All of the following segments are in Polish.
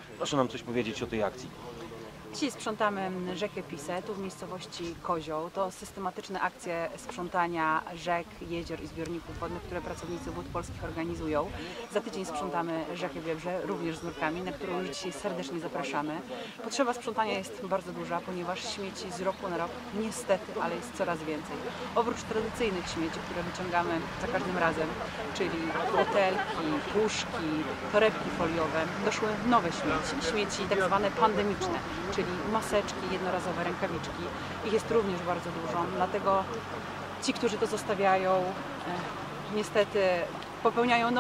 Proszę nam coś powiedzieć o tej akcji. Dzisiaj sprzątamy rzekę Pisę, tu w miejscowości Kozioł. To systematyczne akcje sprzątania rzek, jezior i zbiorników wodnych, które pracownicy Wód Polskich organizują. Za tydzień sprzątamy rzekę Wiebrze, również z nurkami, na którą już dzisiaj serdecznie zapraszamy. Potrzeba sprzątania jest bardzo duża, ponieważ śmieci z roku na rok niestety, ale jest coraz więcej. Oprócz tradycyjnych śmieci, które wyciągamy za każdym razem, czyli butelki, puszki, torebki foliowe, doszły nowe śmieci, śmieci tak zwane pandemiczne, czyli maseczki, jednorazowe rękawiczki. Ich jest również bardzo dużo, dlatego ci, którzy to zostawiają, niestety popełniają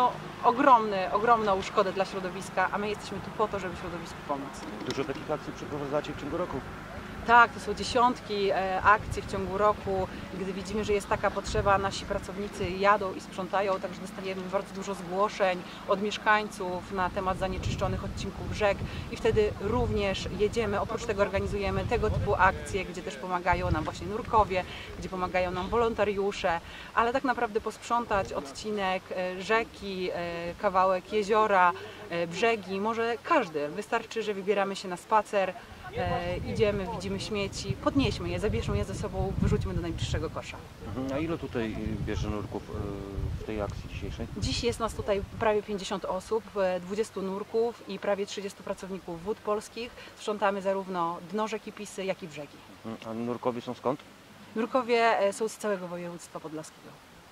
ogromną szkodę dla środowiska, a my jesteśmy tu po to, żeby środowisku pomóc. Dużo takich akcji przeprowadzacie w ciągu roku. Tak, to są dziesiątki akcji w ciągu roku. Gdy widzimy, że jest taka potrzeba, nasi pracownicy jadą i sprzątają, także dostajemy bardzo dużo zgłoszeń od mieszkańców na temat zanieczyszczonych odcinków rzek i wtedy również jedziemy. Oprócz tego organizujemy tego typu akcje, gdzie też pomagają nam właśnie nurkowie, gdzie pomagają nam wolontariusze, ale tak naprawdę posprzątać odcinek rzeki, kawałek jeziora, brzegi może każdy. Wystarczy, że wybieramy się na spacer, idziemy, widzimy śmieci, podnieśmy je, zabierzmy je ze sobą, wyrzućmy do najbliższego kosza. A ile tutaj bierze nurków w tej akcji dzisiejszej? Dziś jest nas tutaj prawie 50 osób, 20 nurków i prawie 30 pracowników Wód Polskich. Sprzątamy zarówno dno rzeki Pisy, jak i brzegi. A nurkowie są skąd? Nurkowie są z całego województwa podlaskiego.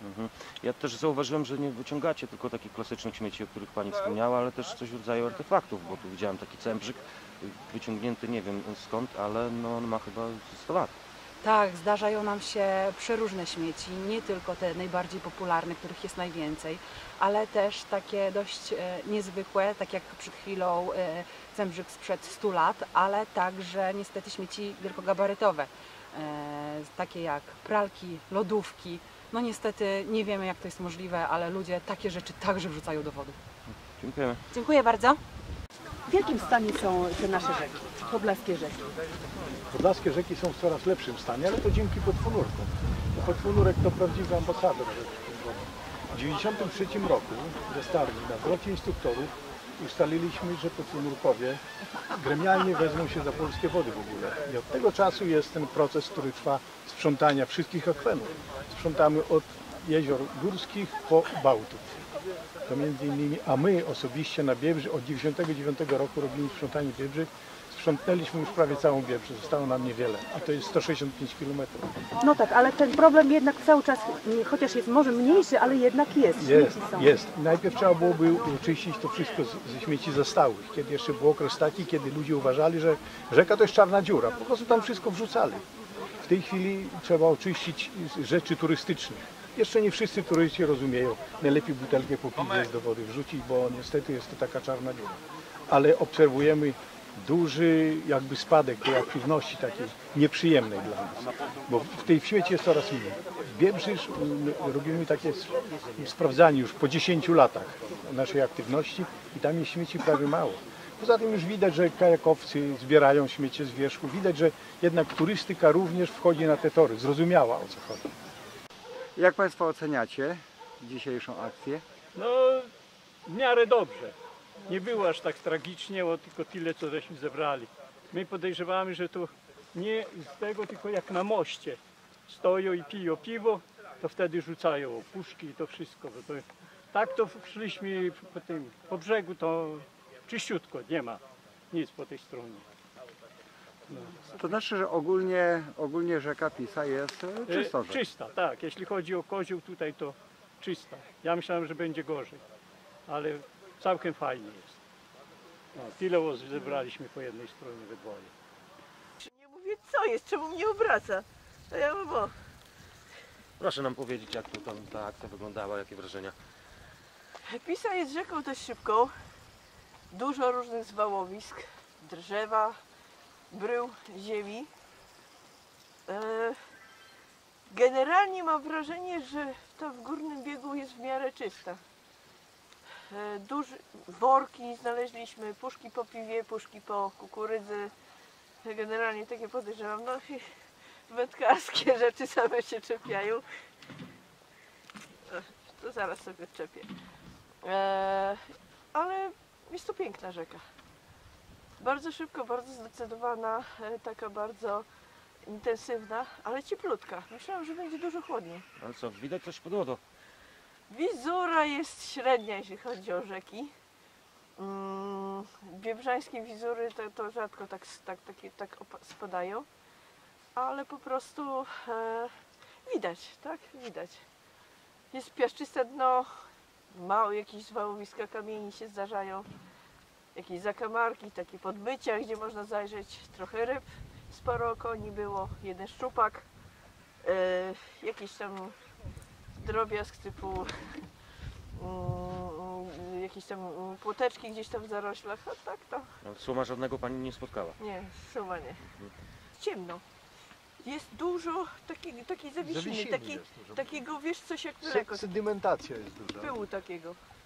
Ja też zauważyłem, że nie wyciągacie tylko takich klasycznych śmieci, o których Pani wspomniała, ale też coś w rodzaju artefaktów, bo tu widziałem taki cembrzyk wyciągnięty nie wiem skąd, ale no on ma chyba 100 lat. Tak, zdarzają nam się przeróżne śmieci, nie tylko te najbardziej popularne, których jest najwięcej, ale też takie dość niezwykłe, tak jak przed chwilą cembrzyk sprzed 100 lat, ale także niestety śmieci wielkogabarytowe, takie jak pralki, lodówki. No niestety nie wiemy, jak to jest możliwe, ale ludzie takie rzeczy także wrzucają do wody. Dziękujemy. Dziękuję bardzo. W jakim stanie są te nasze rzeki, podlaskie rzeki? Podlaskie rzeki są w coraz lepszym stanie, ale to dzięki podfunurkom. Podfunurek to prawdziwy ambasador rzeki wodnej. W 1993 roku ze Starni na zwrocie instruktorów ustaliliśmy, że podfunurkowie gremialnie wezmą się za polskie wody w ogóle. I od tego czasu jest ten proces, który trwa sprzątania wszystkich akwenów. Sprzątamy od jezior górskich po Bałtów. To między innymi, a my osobiście na Biebrzy od 1999 roku robimy sprzątanie Biebrzy. Sprzątnęliśmy już prawie całą Biebrzę, zostało nam niewiele, a to jest 165 km. No tak, ale ten problem jednak cały czas, chociaż jest może mniejszy, ale jednak jest. Jest. Najpierw trzeba byłoby oczyścić to wszystko ze śmieci zastałych, kiedy jeszcze był okres taki, kiedy ludzie uważali, że rzeka to jest czarna dziura, po prostu tam wszystko wrzucali. W tej chwili trzeba oczyścić rzeczy turystycznych. Jeszcze nie wszyscy turyści rozumieją, najlepiej butelkę po piwie do wody wrzucić, bo niestety jest to taka czarna dziura. Ale obserwujemy duży jakby spadek tej aktywności takiej nieprzyjemnej dla nas, bo w tej śmieci jest coraz mniej. W Biebrzy robimy takie sprawdzanie już po 10 latach naszej aktywności i tam jest śmieci prawie mało. Poza tym już widać, że kajakowcy zbierają śmiecie z wierzchu, widać, że jednak turystyka również wchodzi na te tory, zrozumiała o co chodzi. Jak Państwo oceniacie dzisiejszą akcję? No, w miarę dobrze. Nie było aż tak tragicznie, bo tylko tyle, co żeśmy zebrali. My podejrzewamy, że to nie z tego, tylko jak na moście stoją i piją piwo, to wtedy rzucają puszki i to wszystko. Bo to, tak to szliśmy po brzegu, to czyściutko, nie ma nic po tej stronie. No. To znaczy, że ogólnie rzeka Pisa jest czysta. Czysta, tak. Jeśli chodzi o Kozioł tutaj, to czysta. Ja myślałem, że będzie gorzej, ale całkiem fajnie jest. No, tyle zebraliśmy po jednej stronie we dwoje. Nie mówię, co jest, czemu mnie obraca? To ja mam Proszę nam powiedzieć, jak tu ta akcja wyglądała, jakie wrażenia? Pisa jest rzeką dość szybką. Dużo różnych zwałowisk, drzewa, brył ziemi. Generalnie mam wrażenie, że to w górnym biegu jest w miarę czysta. Duże worki znaleźliśmy, puszki po piwie, puszki po kukurydzy. Generalnie takie podejrzewam. No i wędkarskie rzeczy same się czepiają. To zaraz sobie odczepię. Ale jest to piękna rzeka. Bardzo szybko, bardzo zdecydowana, taka bardzo intensywna, ale cieplutka. Myślałam, że będzie dużo chłodniej. Ale co, widać coś pod wodą? Wizura jest średnia, jeśli chodzi o rzeki. Biebrzańskie wizury to rzadko tak spadają, ale po prostu widać, tak? Widać. Jest piaszczyste dno, małe jakieś zwałowiska kamieni się zdarzają, jakieś zakamarki, takie podbycia, gdzie można zajrzeć, trochę ryb, sporo koni było, jeden szczupak, jakiś tam drobiazg typu jakieś tam płoteczki gdzieś tam w zaroślach, a tak to No, słoma żadnego pani nie spotkała. nie, suma nie. Ciemno. Jest dużo takiej zawiesiny, Zawiesiny jest dużo. takiego, wiesz, coś jak mleko, Sedymentacja jest duża. pyłu takiego.